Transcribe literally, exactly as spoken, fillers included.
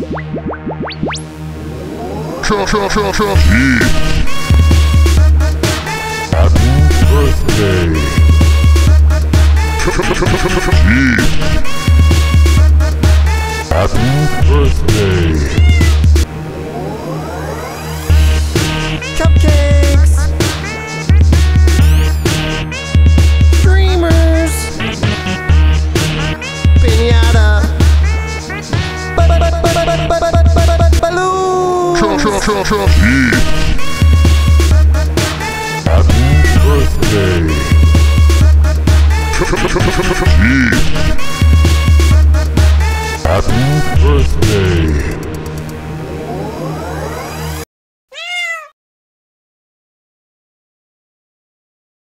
Cha cha cha cha Eve. Happy birthday. Cha cha cha cha cha cha Eve. Happy birthday. Cupcakes. Dreamers. Piñata. Balloons. Cha cha cha cha Eve. Happy birthday. Cha cha cha cha cha cha Eve. Happy birthday.